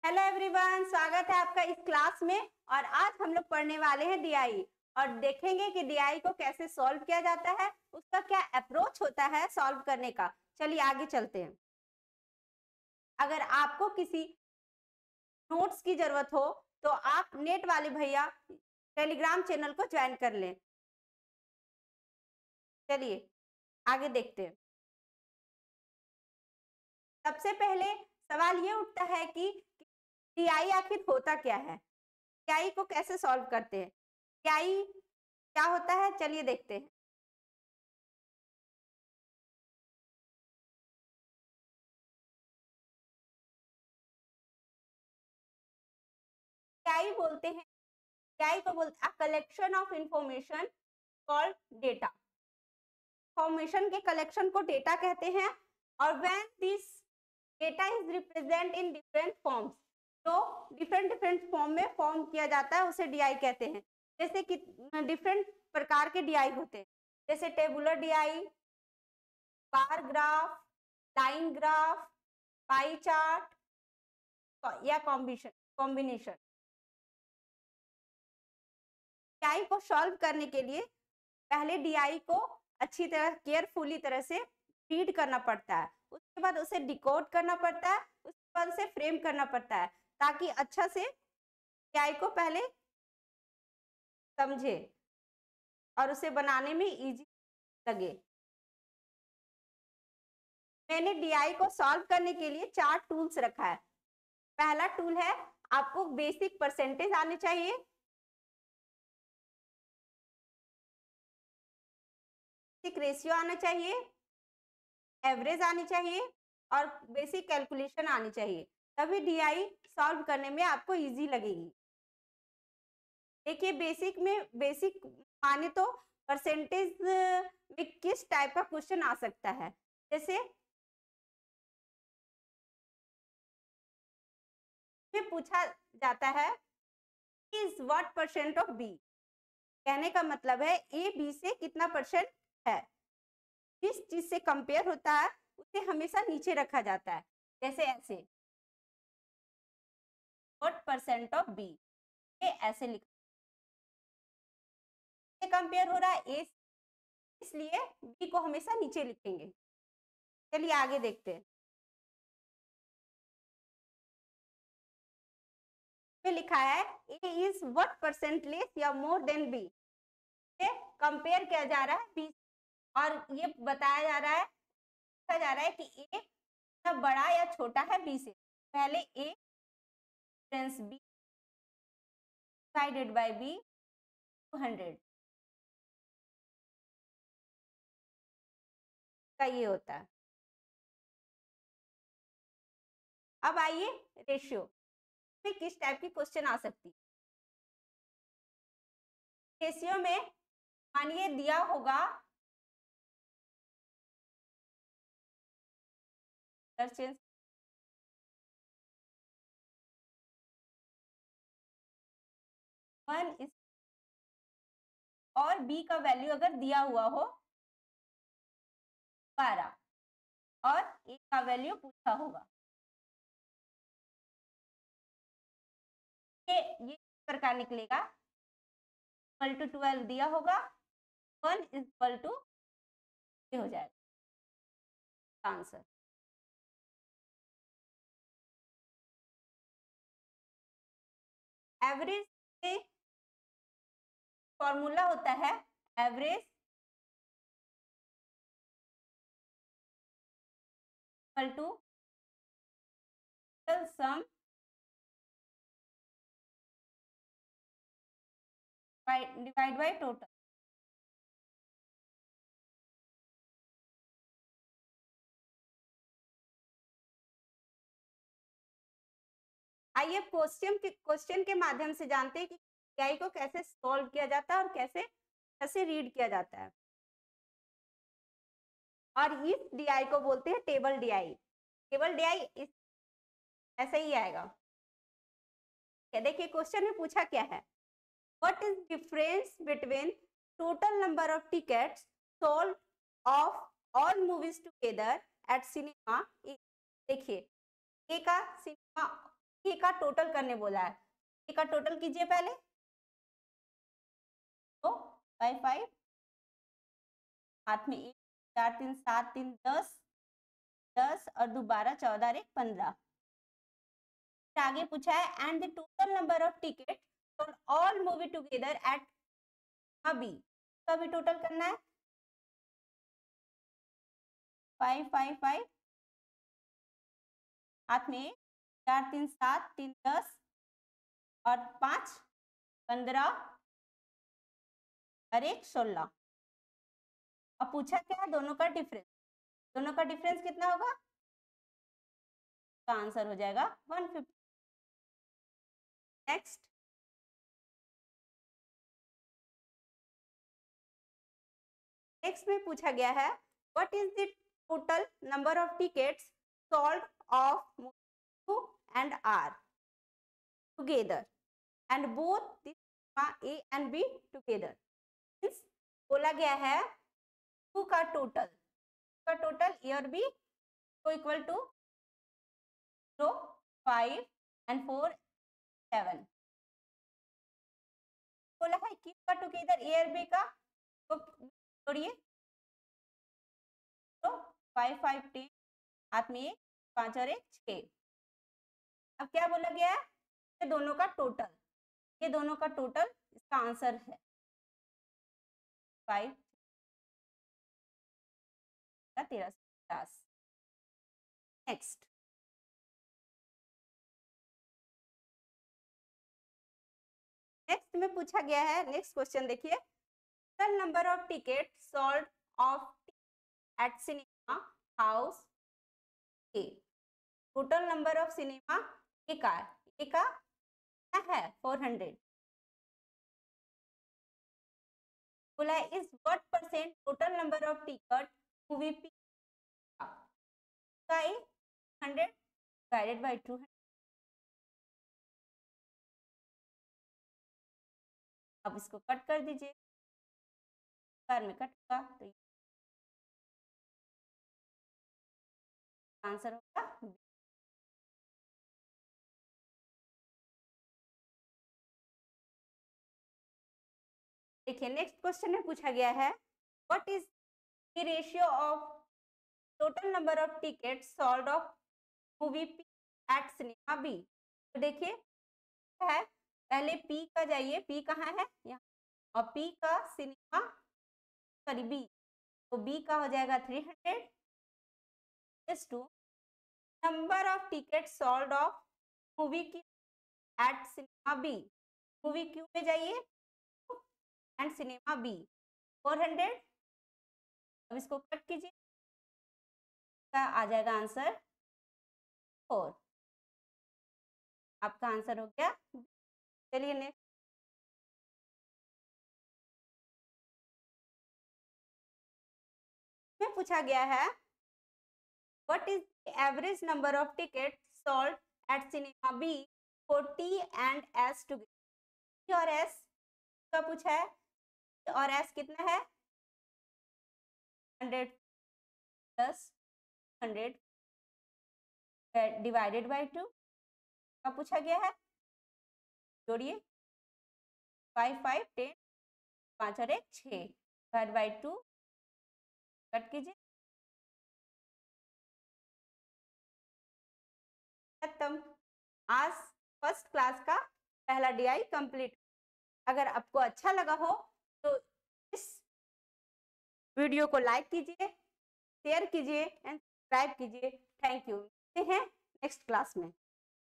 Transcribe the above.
Hello everyone, स्वागत है आपका इस क्लास में। और आज हम लोग पढ़ने वाले हैं डीआई और देखेंगे कि डीआई को कैसे सॉल्व किया जाता है, उसका क्या अप्रोच होता है सॉल्व करने का। चलिए आगे चलते हैं। अगर आपको किसी नोट्स की जरूरत हो तो आप नेट वाले भैया टेलीग्राम चैनल को ज्वाइन कर लें। चलिए आगे देखते हैं। सबसे पहले सवाल ये उठता है कि डीआई आखिर होता क्या है, डीआई को कैसे सॉल्व करते हैं, डीआई क्या होता है, चलिए देखते हैं। डीआई बोलते हैं, डीआई को बोलते हैं collection of information called data. Information के कलेक्शन को डेटा कहते हैं। और when this data is represent in different forms, तो डिफरेंट डिफरेंट फॉर्म में फॉर्म किया जाता है उसे डीआई कहते हैं। जैसे कि डिफरेंट प्रकार के डीआई होते हैं, जैसे tabular DI, bar graph, line graph, pie chart या कॉम्बिनेशन। डीआई को सॉल्व करने के लिए पहले डीआई को अच्छी तरह केयरफुली तरह से रीड करना पड़ता है, उसके बाद उसे डिकोड करना पड़ता है, उसके बाद उसे फ्रेम करना पड़ता है ताकि अच्छा से डीआई को पहले समझे और उसे बनाने में इजी लगे। मैंने डीआई को सॉल्व करने के लिए 4 टूल्स रखा है। पहला टूल है, आपको बेसिक परसेंटेज आने चाहिए। बेसिक रेशियो आना चाहिए, एवरेज आनी चाहिए और बेसिक कैलकुलेशन आनी चाहिए, तभी डीआई सॉल्व करने में आपको इजी लगेगी। देखिए बेसिक माने तो परसेंटेज में किस टाइप का क्वेश्चन आ सकता है। जैसे में पूछा जाता है is what percent of B, कहने का मतलब है ए बी से कितना परसेंट है। जिस चीज से कंपेयर होता है उसे हमेशा नीचे रखा जाता है, जैसे ऐसे व्हाट परसेंट ऑफ बी, ये ऐसे लिखा कंपेयर हो रहा है ए, इसलिए बी को हमेशा नीचे लिखेंगे। चलिए आगे देखते हैं। में लिखा है A is what percent less या मोर देन बी, कंपेयर किया जा रहा है बी और ये बताया जा रहा है, पूछा जा रहा है कि ए कितना बड़ा या छोटा है बी से। पहले A difference B divided by B 200 का ये होता है। अब आइए रेशियो में किस टाइप की क्वेश्चन आ सकती है। रेशियो में मानिए दिया होगा 1 और बी का वैल्यू अगर दिया हुआ हो 12 और ए का वैल्यू पूछा होगा, ये इस प्रकार निकलेगा। इक्वल टू 12 दिया होगा, 1 इक्वल टू हो जाएगा आंसर। एवरेज में फॉर्मूला होता है average equal to sum divide by total. आइए क्वेश्चन के माध्यम से जानते हैं कि डीआई को कैसे सॉल्व किया जाता है और कैसे कैसे रीड किया जाता है। और इस डीआई को बोलते हैं टेबल डीआई। टेबल डीआई इस ऐसे ही आएगा। देखिए क्वेश्चन में पूछा क्या है, what is difference between total number of tickets sold of all movies together at cinema. देखिए ए का सिनेमा ए का टोटल करने बोला है, ए का टोटल कीजिए पहले। तो 5 5 हाथ में 1 4 3 7 3 10 10 और 2 12 14 और 1 15। आगे पूछा है and the total number of ticket for all movie together at B, तो अभी टोटल करना है 5 5 5 हाथ में 4 3 7 3 10 और 5 15 और 1 16। अब पूछा क्या है दोनों का डिफरेंस, दोनों का डिफरेंस कितना होगा, का आंसर हो जाएगा 150। नेक्स्ट नेक्स्ट में पूछा गया है what is the total number of tickets sold of movie and R together and both A and B together. Means बोला गया है टू का टोटल ए और बी को इक्वल टू 0 5 एंड 4 7। बोला है क्यू का टुगेदर ए और बी का, तो जोड़िए तो 5 5 10 हाथ में 1 5 और 1 6। अब क्या बोला गया है, ये दोनों का टोटल, ये दोनों का टोटल इसका आंसर है 5 1350। नेक्स्ट नेक्स्ट में पूछा गया है, नेक्स्ट क्वेश्चन देखिए total number of ticket sold of at cinema house A, total number of cinema A का है 400। बोला है is what percent total number of ticket movie P का 100 डिवाइडेड बाय 200। अब इसको कट कर दीजिए, बार में कट होगा तो आंसर होगा। देखिए नेक्स्ट क्वेश्चन में पूछा गया है what is the ratio of total number of ticket sold of movie P at cinema B. तो देखिए है पहले पी का जाइए, पी कहाँ है यहाँ, और पी का सिनेमा सॉरी बी, तो बी का हो जाएगा 300 is to number of ticket sold of movie की at cinema B, movie Q में जाइए एंड सिनेमा बी 400। अब इसको कट कीजिए, आ जाएगा आंसर 4। आपका आंसर हो गया। चलिए नेक्स्ट में पूछा गया है what is the average number of ticket sold at cinema B for T and S together. और एस का पूछा है, और एस कितना है 100 प्लस 100 डिवाइडेड बाय 2 का पूछा गया है, जोड़िए 5 5 10 5 और 1 6 डिवाइड बाय 2 कट कीजिए, खत्म। आज फर्स्ट क्लास का पहला डीआई कंप्लीट। अगर आपको अच्छा लगा हो तो इस वीडियो को लाइक कीजिए, शेयर कीजिए एंड सब्सक्राइब कीजिए। Thank you. मिलते हैं नेक्स्ट क्लास में।